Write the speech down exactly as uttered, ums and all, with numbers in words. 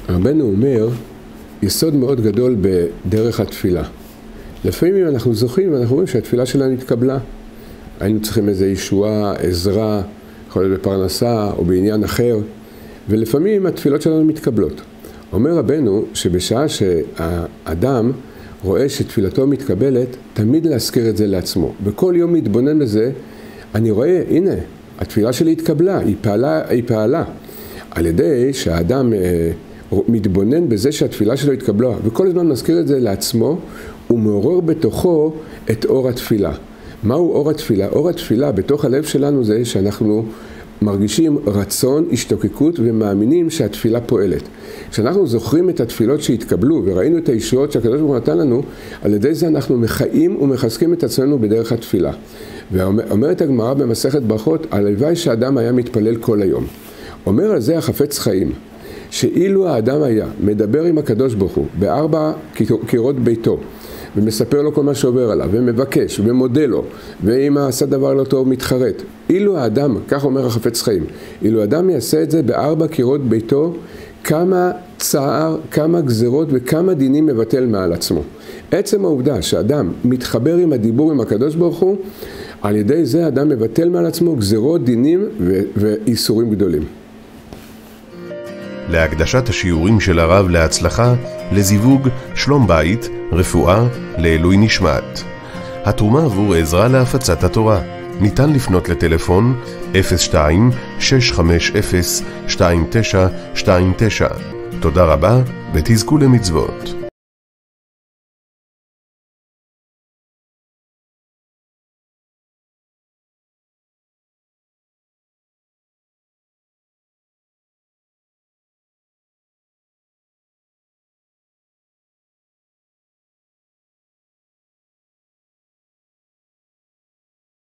רבנו אומר, יסוד מאוד גדול בדרך התפילה. לפעמים אנחנו זוכים ואנחנו רואים שהתפילה שלנו התקבלה. היינו צריכים איזו ישועה, עזרה, יכול להיות בפרנסה או בעניין אחר, ולפעמים התפילות שלנו מתקבלות. אומר רבנו שבשעה שהאדם רואה שתפילתו מתקבלת, תמיד להזכיר את זה לעצמו. בכל יום להתבונן בזה, אני רואה, הנה, התפילה שלי התקבלה, היא פעלה, היא פעלה. על ידי שהאדם אה, מתבונן בזה שהתפילה שלו התקבלה, וכל הזמן מזכיר את זה לעצמו, הוא מעורר בתוכו את אור התפילה. מהו אור התפילה? אור התפילה בתוך הלב שלנו זה שאנחנו מרגישים רצון, השתוקקות ומאמינים שהתפילה פועלת. כשאנחנו זוכרים את התפילות שהתקבלו וראינו את הישועות שהקדוש ברוך הוא נתן לנו, על ידי זה אנחנו מחיים ומחזקים את עצמנו בדרך התפילה. ואומרת הגמרא במסכת ברכות, הלוואי שהאדם היה מתפלל כל היום. אומר על זה החפץ חיים, שאילו האדם היה מדבר עם הקדוש ברוך הוא בארבע קירות ביתו, ומספר לו כל מה שעובר עליו, ומבקש, ומודה לו, ואם עשה דבר לא טוב מתחרט. אילו האדם, כך אומר החפץ חיים, אילו האדם יעשה את זה בארבע קירות ביתו, כמה צער, כמה גזרות וכמה דינים מבטל מעל עצמו. עצם העובדה שאדם מתחבר עם הדיבור עם הקדוש ברוך הוא, על ידי זה האדם מבטל מעל עצמו גזרות, דינים ו- ואיסורים גדולים. להקדשת השיעורים של הרב להצלחה, לזיווג, שלום בית, רפואה, לעילוי נשמת. התרומה עבור עזרה להפצת התורה. ניתן לפנות לטלפון אפס שתיים שש חמש אפס שתיים תשע שתיים תשע. תודה רבה ותזכו למצוות.